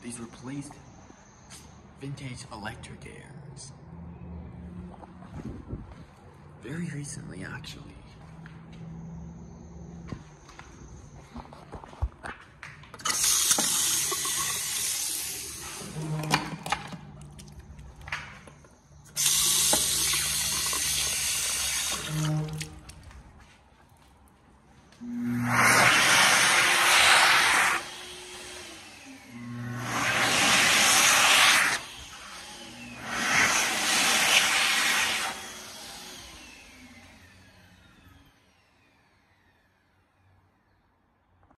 These replaced vintage electric airs. Very recently, actually.